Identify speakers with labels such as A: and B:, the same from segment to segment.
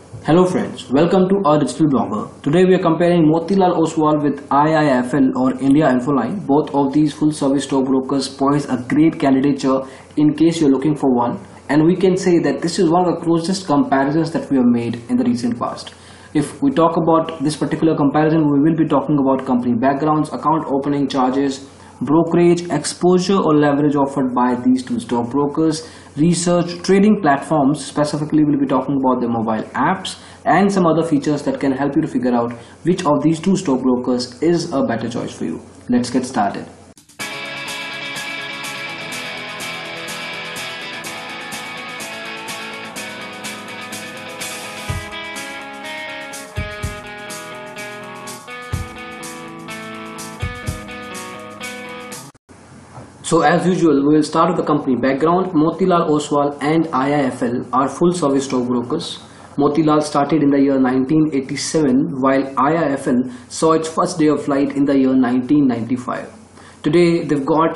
A: Hello friends, welcome to our digital blogger. Today we are comparing Motilal Oswal with IIFL or India Infoline. Both of these full service stockbrokers pose a great candidature in case you're looking for one, and we can say that this is one of the closest comparisons that we have made in the recent past. If we talk about this particular comparison, we will be talking about company backgrounds, account opening charges, brokerage, exposure or leverage offered by these two stockbrokers, research, trading platforms. Specifically we'll be talking about the mobile apps and some other features that can help you to figure out which of these two stockbrokers is a better choice for you. Let's get started. So as usual, we will start with the company background. Motilal Oswal and IIFL are full service stockbrokers. Motilal started in the year 1987 while IIFL saw its first day of flight in the year 1995. Today they've got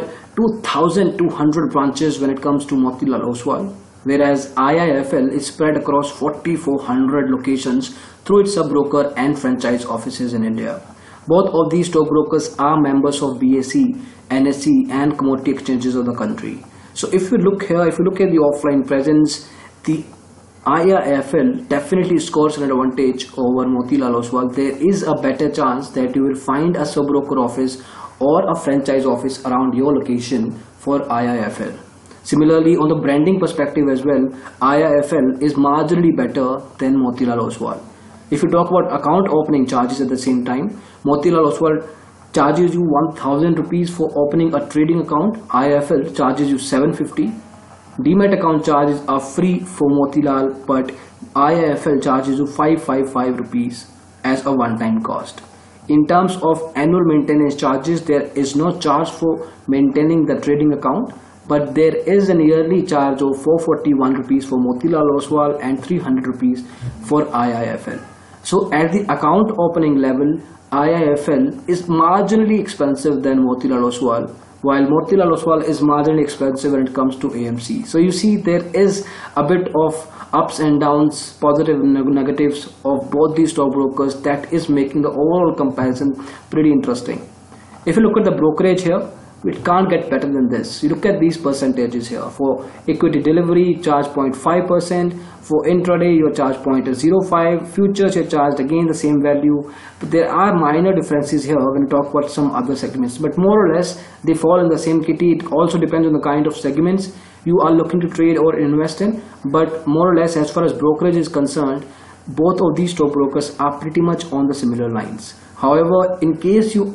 A: 2,200 branches when it comes to Motilal Oswal, whereas IIFL is spread across 4,400 locations through its sub-broker and franchise offices in India. Both of these stockbrokers are members of BSE, NSE and commodity exchanges of the country. So if you look here, if you look at the offline presence, the IIFL definitely scores an advantage over Motilal Oswal. There is a better chance that you will find a sub-broker office or a franchise office around your location for IIFL. Similarly, on the branding perspective as well, IIFL is marginally better than Motilal Oswal. If you talk about account opening charges at the same time, Motilal Oswal charges you 1,000 rupees for opening a trading account. IIFL charges you 750. Demat account charges are free for Motilal, but IIFL charges you 555 rupees as a one-time cost. In terms of annual maintenance charges, there is no charge for maintaining the trading account, but there is an yearly charge of 441 rupees for Motilal Oswal and 300 rupees for IIFL. So at the account opening level, IIFL is marginally expensive than Motilal Oswal, while Motilal Oswal is marginally expensive when it comes to AMC. So you see there is a bit of ups and downs, positive and negatives of both these stockbrokers that is making the overall comparison pretty interesting. If you look at the brokerage here, it can't get better than this. You look at these percentages here. For equity delivery, charge 0.5%. For intraday, your charge 0.05. Futures, you're charged again the same value. But there are minor differences here when we talk about some other segments. But more or less, they fall in the same kitty. It also depends on the kind of segments you are looking to trade or invest in. But more or less, as far as brokerage is concerned, both of these stockbrokers are pretty much on the similar lines. However, in case you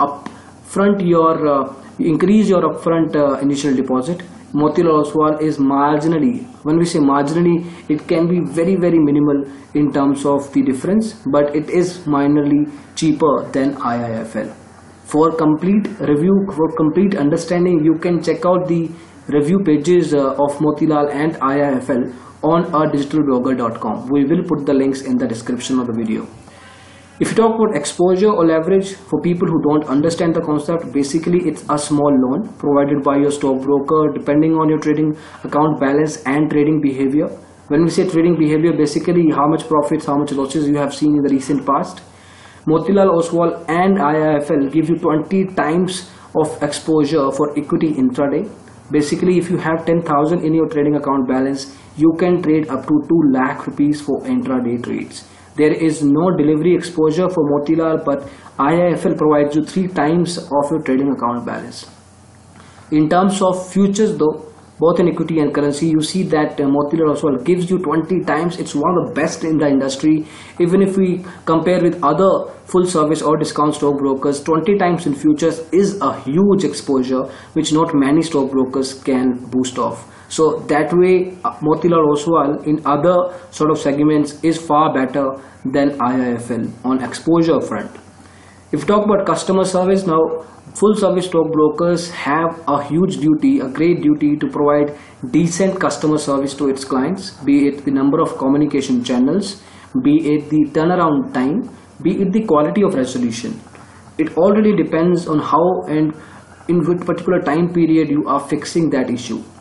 A: increase your upfront initial deposit, Motilal Oswal is marginally, when we say marginally, it can be very minimal in terms of the difference, but it is minorly cheaper than IIFL. For complete review, for complete understanding, you can check out the review pages of Motilal and IIFL on our digitalblogger.com. We will put the links in the description of the video. If you talk about exposure or leverage, for people who don't understand the concept, basically it's a small loan provided by your stockbroker depending on your trading account balance and trading behavior. When we say trading behavior, basically how much profits, how much losses you have seen in the recent past. Motilal Oswal and IIFL give you 20 times of exposure for equity intraday. Basically, if you have 10,000 in your trading account balance, you can trade up to 2 lakh rupees for intraday trades. There is no delivery exposure for Motilal, but IIFL provides you 3 times of your trading account balance. In terms of futures though, both in equity and currency, you see that Motilal Oswal gives you 20 times. It's one of the best in the industry. Even if we compare with other full service or discount stockbrokers, 20 times in futures is a huge exposure which not many stockbrokers can boast off. So that way Motilal Oswal in other sort of segments is far better than IIFL on exposure front. If you talk about customer service now, full service stockbrokers have a huge duty, a great duty to provide decent customer service to its clients, be it the number of communication channels, be it the turnaround time, be it the quality of resolution. It already depends on how and in which particular time period you are fixing that issue.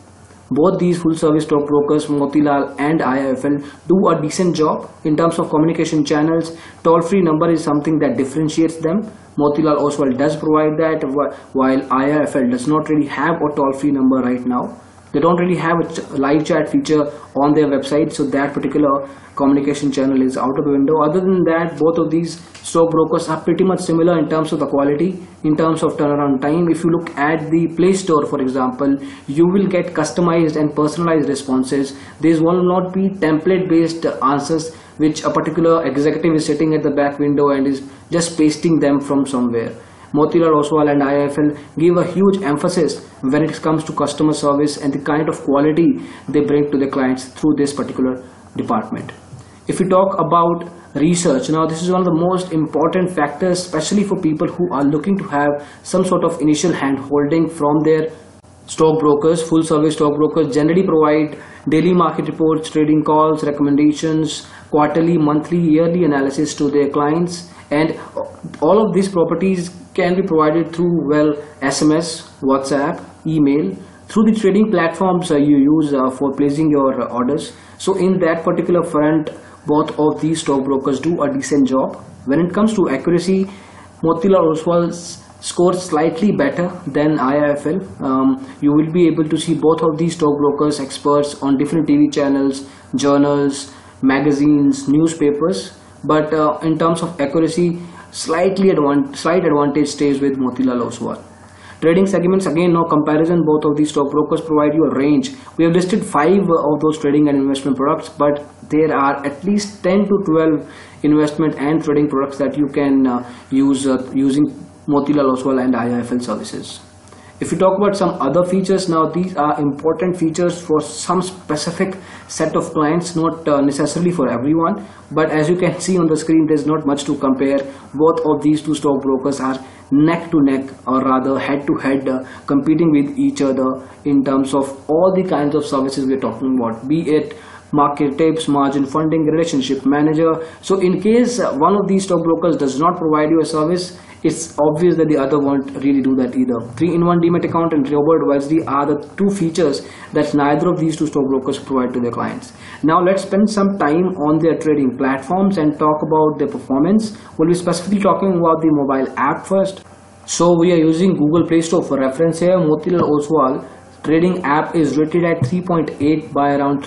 A: Both these full service stockbrokers, Motilal and IIFL, do a decent job in terms of communication channels. Toll free number is something that differentiates them. Motilal Oswal does provide that, while IIFL does not really have a toll free number right now. They don't really have a live chat feature on their website, so that particular communication channel is out of the window. Other than that, both of these stockbrokers are pretty much similar in terms of the quality, in terms of turnaround time. If you look at the Play Store, for example, you will get customized and personalized responses. These will not be template based answers which a particular executive is sitting at the back window and is just pasting them from somewhere. Motilal Oswal and IIFL give a huge emphasis when it comes to customer service and the kind of quality they bring to their clients through this particular department. If we talk about research, now this is one of the most important factors, especially for people who are looking to have some sort of initial hand holding from their stockbrokers. Full service stockbrokers generally provide daily market reports, trading calls, recommendations, quarterly, monthly, yearly analysis to their clients, and all of these properties can be provided through, well, SMS, WhatsApp, email, through the trading platforms you use for placing your orders. So in that particular front, both of these stockbrokers do a decent job. When it comes to accuracy, Motilal Oswal scores slightly better than IIFL. You will be able to see both of these stockbrokers experts on different TV channels, journals, magazines, newspapers. But in terms of accuracy, slight advantage stays with Motilal Oswal. Trading segments, again, no comparison. Both of these stockbrokers provide you a range. We have listed 5 of those trading and investment products, but there are at least 10 to 12 investment and trading products that you can use using Motilal Oswal and IIFL services. If we talk about some other features, now these are important features for some specific set of clients, not necessarily for everyone, but as you can see on the screen, there's not much to compare. Both of these two stockbrokers are neck to neck, or rather head to head, competing with each other in terms of all the kinds of services we're talking about, be it market tips, margin funding, relationship manager. So in case one of these stockbrokers does not provide you a service, it's obvious that the other won't really do that either. 3-in-1 Demat account and robo-advisory are the two features that neither of these two stockbrokers provide to their clients. Now let's spend some time on their trading platforms and talk about their performance. We'll be specifically talking about the mobile app first. So we are using Google Play Store for reference here. Motilal Oswal trading app is rated at 3.8 by around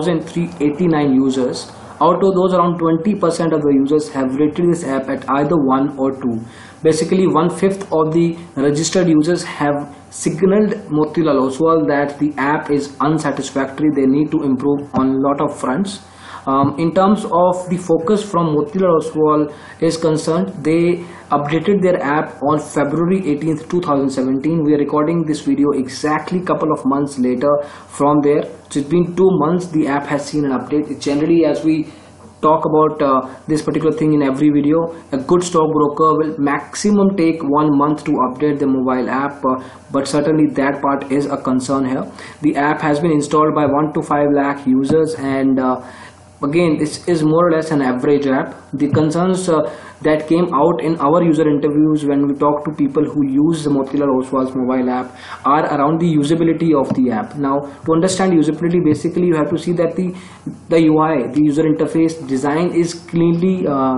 A: 3,389 users. Out of those, around 20% of the users have rated this app at either 1 or 2. Basically, 1/5 of the registered users have signaled Motilal Oswal that the app is unsatisfactory. They need to improve on a lot of fronts. In terms of the focus from Motilal Oswal is concerned, they updated their app on February 18th, 2017. We are recording this video exactly a couple of months later from there. So it's been 2 months the app has seen an update. Generally, as we talk about this particular thing in every video, a good stockbroker will maximum take 1 month to update the mobile app, but certainly that part is a concern here. The app has been installed by 1 to 5 lakh users, and again, this is more or less an average app. The concerns that came out in our user interviews when we talk to people who use the Motilal Oswal's mobile app are around the usability of the app. Now, to understand usability, basically you have to see that the UI, the user interface design is cleanly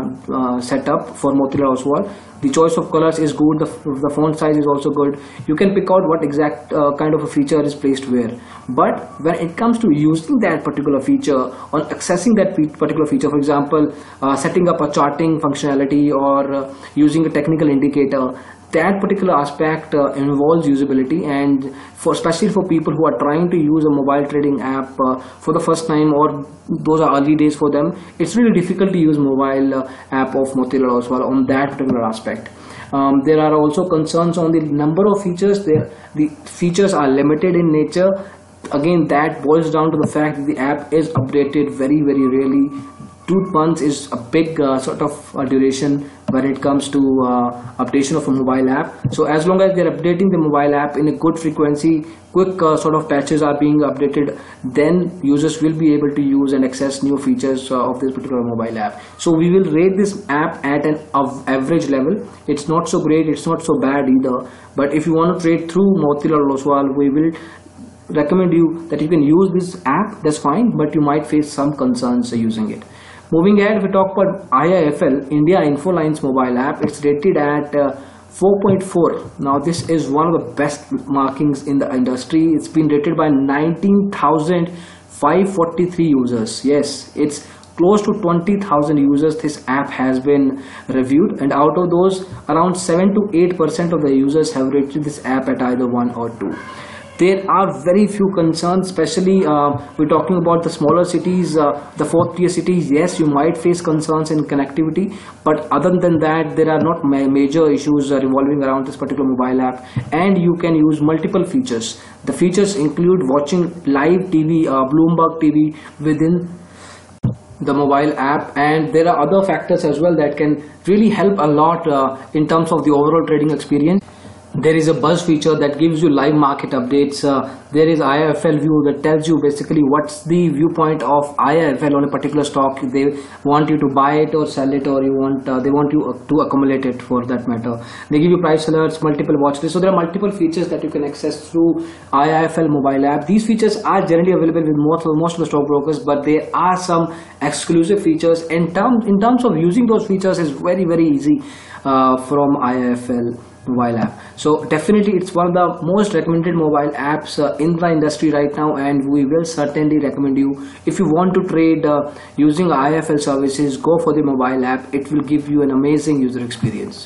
A: set up for Motilal Oswal. The choice of colors is good, the font size is also good. You can pick out what exact kind of a feature is placed where. But when it comes to using that particular feature, on accessing that particular feature, for example, setting up a charting functionality or using a technical indicator, that particular aspect involves usability, and especially for people who are trying to use a mobile trading app for the first time, or those are early days for them, it's really difficult to use mobile app of Motilal Oswal on that particular aspect. There are also concerns on the number of features. The features are limited in nature. Again, that boils down to the fact that the app is updated very, very rarely. 2 months is a big sort of duration when it comes to updation of a mobile app. So as long as they're updating the mobile app in a good frequency, quick sort of patches are being updated, then users will be able to use and access new features of this particular mobile app. So we will rate this app at an average level. It's not so great, it's not so bad either. But if you want to trade through Motilal Oswal, we will recommend you that you can use this app, that's fine, but you might face some concerns using it. Moving ahead, if we talk about IIFL, India Infolines mobile app, it's rated at 4.4. Now this is one of the best markings in the industry. It's been rated by 19,543 users. Yes, it's close to 20,000 users this app has been reviewed, and out of those, around 7 to 8% of the users have rated this app at either 1 or 2. There are very few concerns, especially we're talking about the smaller cities, the fourth tier cities. Yes, you might face concerns in connectivity, but other than that, there are not major issues revolving around this particular mobile app, and you can use multiple features. The features include watching live TV, Bloomberg TV within the mobile app, and there are other factors as well that can really help a lot in terms of the overall trading experience. There is a buzz feature that gives you live market updates. There is IIFL view that tells you basically what's the viewpoint of IIFL on a particular stock. They want you to buy it or sell it, or they want you to accumulate it for that matter. They give you price alerts, multiple watch lists. So there are multiple features that you can access through IIFL mobile app. These features are generally available with most of the stockbrokers, but there are some exclusive features. In terms of using those features is very, very easy from IIFL mobile app. So definitely it's one of the most recommended mobile apps in the industry right now, and we will certainly recommend you, if you want to trade using IIFL services, go for the mobile app. It will give you an amazing user experience.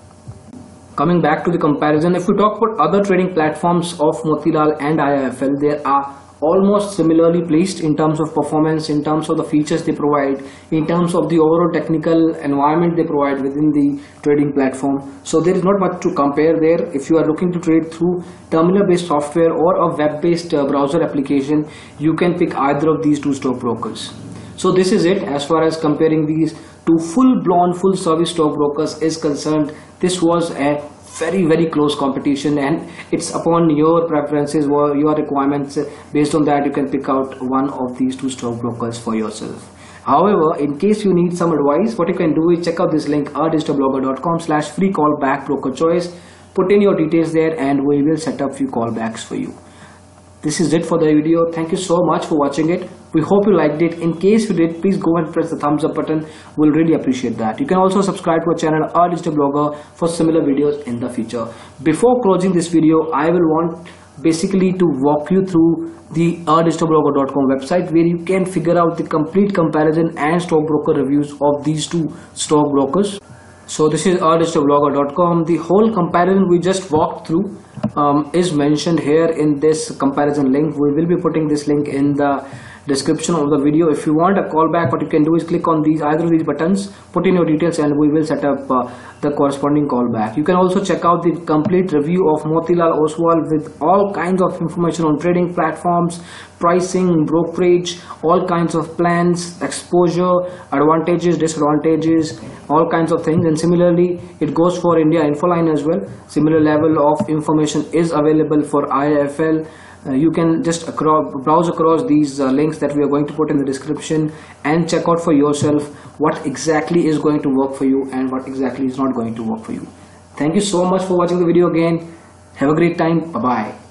A: Coming back to the comparison, if we talk about other trading platforms of Motilal and IIFL, there are almost similarly placed in terms of performance, in terms of the features they provide, in terms of the overall technical environment they provide within the trading platform. So there is not much to compare there. If you are looking to trade through terminal based software or a web based browser application, you can pick either of these two stockbrokers. So this is it as far as comparing these two full service stockbrokers is concerned. This was a very, very close competition, and it's upon your preferences or your requirements. Based on that, you can pick out one of these two stockbrokers for yourself. However, in case you need some advice, what you can do is check out this link, ourdigitalblogger.com/free callback broker choice. Put in your details there and we will set up few callbacks for you. This is it for the video. Thank you so much for watching it. We hope you liked it. In case you did, please go and press the thumbs up button. We'll really appreciate that. You can also subscribe to our channel, Our Digital Blogger, for similar videos in the future. Before closing this video, I will want basically to walk you through the ourdigitalblogger.com website, where you can figure out the complete comparison and stockbroker reviews of these two stockbrokers. So this is ourdigitalblogger.com. The whole comparison we just walked through is mentioned here in this comparison link. We will be putting this link in the description of the video. If you want a callback, what you can do is click on either of these buttons, put in your details, and we will set up the corresponding callback. You can also check out the complete review of Motilal Oswal with all kinds of information on trading platforms, pricing, brokerage, all kinds of plans, exposure, advantages, disadvantages, all kinds of things. And similarly, it goes for India Infoline as well. Similar level of information is available for IIFL. You can just browse across these links that we are going to put in the description and check out for yourself what exactly is going to work for you and what exactly is not going to work for you. Thank you so much for watching the video again. Have a great time. Bye bye.